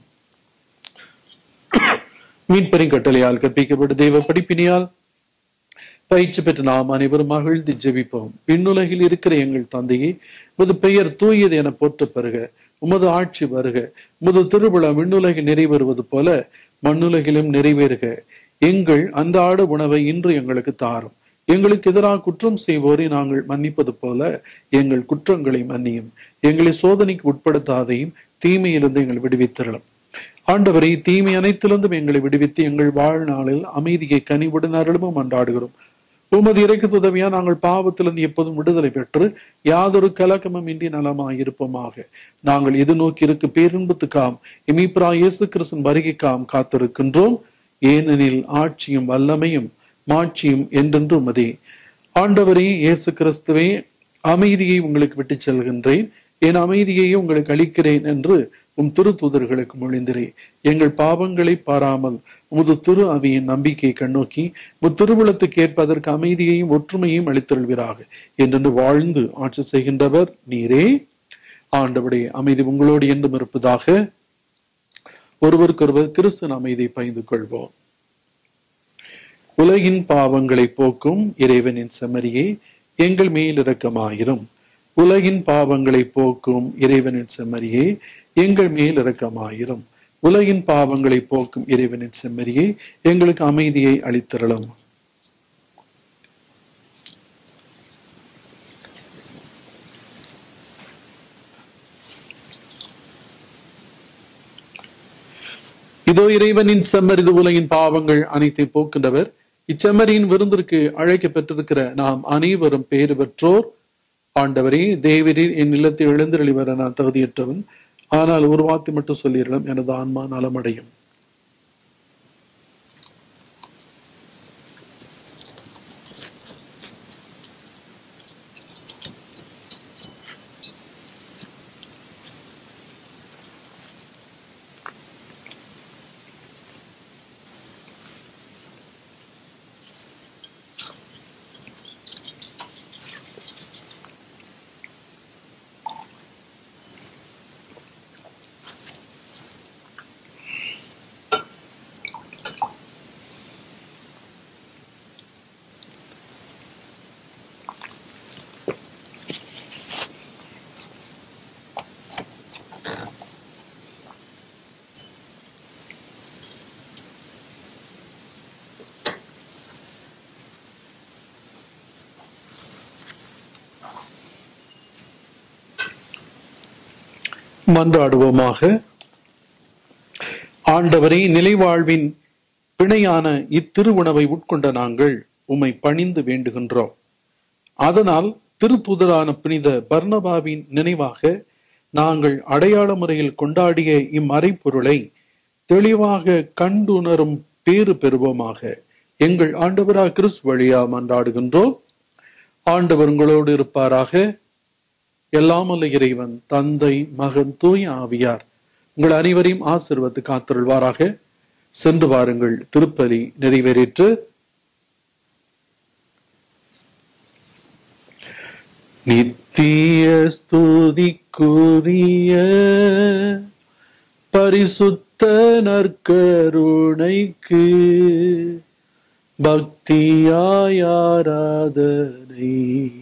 மீட்பரின் கட்டளையால் கற்பிக்கப்பட்ட தெய்வ படிப்பினியால் பயிற்சி பெற்ற நாம் அனைவரும் மகிழ்ந்து ஜெபிப்போம். விண்ணுலகில் இருக்கிற எங்கள் தந்தையே, உமது பெயர் தூயது என போற்ற பெறுக. உமது ஆட்சி வருக. உமது திருவிழா விண்ணுலகில் நிறைவேறுவது போல மண்ணுலகிலும் நிறைவேறுக. எங்கள் அன்றாட உணவை இன்று எங்களுக்கு தாரும். எங்களுக்கு எதிராக குற்றம் செய்வோரை நாங்கள் மன்னிப்பது போல எங்கள் குற்றங்களை மன்னியும். எங்களை சோதனைக்கு உட்படுத்தாதையும் தீமையிலிருந்து எங்களை விடுவித்தரலாம். ஆண்டவரை, தீமை அனைத்திலிருந்தும் எங்களை விடுவித்து எங்கள் வாழ்நாளில் அமைதியை கனிவுடன் அருளும் அன்றாடுகிறோம். உமது இறைக்கு உதவியா நாங்கள் பாவத்திலிருந்து எப்போதும் விடுதலை பெற்று யாதொரு கலக்கமும் இன்றி நலமாயிருப்போமாக. நாங்கள் இது நோக்கி இருக்கு பேரின்பத்துக்காம் எமீப்ரா இயேசு கிறிஸ்துவின் வருகைக்காம் காத்திருக்கின்றோம். ஏனெனில் ஆட்சியும் வல்லமையும் மாட்சியும் என்றென்று உமதே. ஆண்டவரே இயேசு கிறிஸ்துவே, அமைதியை உங்களுக்கு விட்டு செல்கின்றேன், என் அமைதியையே உங்களுக்கு அளிக்கிறேன் என்று உம் திரு தூதர்களுக்கு மொழிந்திரே. எங்கள் பாவங்களை பாராமல் உமது திரு அவையின் நம்பிக்கையை கண்ணோக்கி உம் திருவுளத்துக்கு ஏற்பதற்கு அமைதியையும் ஒற்றுமையும் அளித்தருள்வீராக என்று வாழ்ந்து ஆட்சி செய்கின்றவர் நீரே. ஆண்டவருடைய அமைதி உங்களோடு என்றும் இருப்பதாக. ஒருவருக்கொருவர் கிறிஸ்துவின் அமைதியை பகிர்ந்து கொள்வோம். உலகின் பாவங்களை போக்கும் இறைவனின் செம்மறியே, எங்கள் மேல் இரக்கமாயிரும். உலகின் பாவங்களை போக்கும் இறைவனின் செம்மறியே, எங்கள் மேல் இரக்கமாயிரும். உலகின் பாவங்களை போக்கும் இறைவனின் செம்மறியே, எங்களுக்கு அமைதியை அளித்தருளும். இதோ இறைவனின் செம்மறி, உலகின் பாவங்கள் அனைத்தை போக்கின்றவர். இச்செம்மறியின் விருந்திற்கு அழைக்க பெற்றிருக்கிற நாம் அனைவரும் பேறு பெற்றோர். ஆண்டவரே, தேவரீர் என் இல்லத்தை எழுந்தருளி வர நான் தகுதியற்றவன், ஆனால் ஒரு வார்த்தை மட்டும் சொல்லிடலாம், எனது ஆன்மா நலமடையும். மன்றாடுவோமாக. ஆண்டவரை, நிலைவாழ்வின் பிணையான இத்திருவுணவை உட்கொண்ட நாங்கள் உம்மை பணிந்து வேண்டுகின்றோம். அதனால் திருத்தூதரான புனித பர்னபாவின் நினைவாக நாங்கள் அடையாள முறையில் கொண்டாடிய இம்மறைப்பொருளை தெளிவாக கண்டுணரும் பேறு பெறுவோமாக. எங்கள் ஆண்டவரா கிறிஸ்து வழியா மன்றாடுகின்றோம். ஆண்டவர் உங்களோடு இருப்பாராக. எல்லாமல்ல இறைவன் தந்தை, மகன், தூய ஆவியார் உங்கள் அனைவரையும் ஆசீர்வதித்து காத்தருள்வாராக. சென்று வாருங்கள், திருப்பலி நிறைவேறிற்று. நித்திய ஸ்துதிக்குரிய பரிசுத்த நற்கருணைக்கு பக்தியாய் ஆராதனை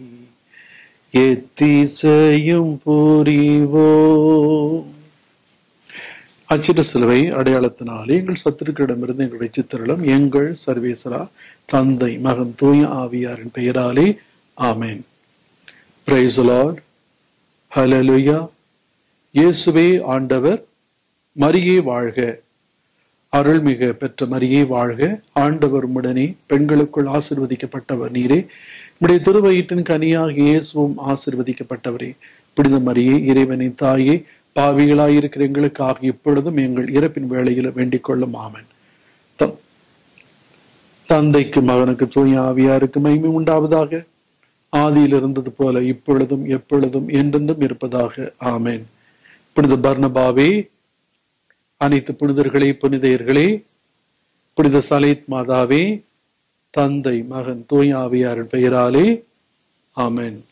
எத்திசையும் புரிவோம். அச்சிட்ட சிலுவை அடையாளத்தினாலே எங்கள் சத்துருக்களிடமிருந்து எங்கள் வெற்றித்தருளும். எங்கள் சர்வேஸ்வரா, தந்தை, மகன், தூய ஆவியாரின் பெயராலே ஆமேன். Praise the Lord. ஹல்லேலூயா. இயேசுவே ஆண்டவர். மரியே வாழ்க. அருள்மிகு பெற்ற மரியே வாழ்க. ஆண்டவர் உம்முடனே, பெண்களுக்குள் ஆசீர்வதிக்கப்பட்டவர் நீரே. உம்முடைய திருவயிற்றின் கனியாக இயேசுவும் ஆசீர்வதிக்கப்பட்டவரே. புனித மரியே, இறைவனின் தாயே, பாவிகளாயிருக்கிற எங்களுக்காக இப்பொழுதும் எங்கள் இறப்பின் வேளையில் வேண்டிக் கொள்ளும். ஆமென். தந்தைக்கு மகனுக்கு தூய ஆவியாருக்கு மகிமை உண்டாவதாக. ஆதியில் இருந்தது போல இப்பொழுதும் எப்பொழுதும் என்றென்றும் இருப்பதாக. ஆமேன். புனித பர்னபாவே, அனைத்து புனிதர்களே, புனிதையர்களே, புனித சலேத் மாதாவே, தந்தை மகன் தூய ஆவியாரின் பெயராலே ஆமேன்.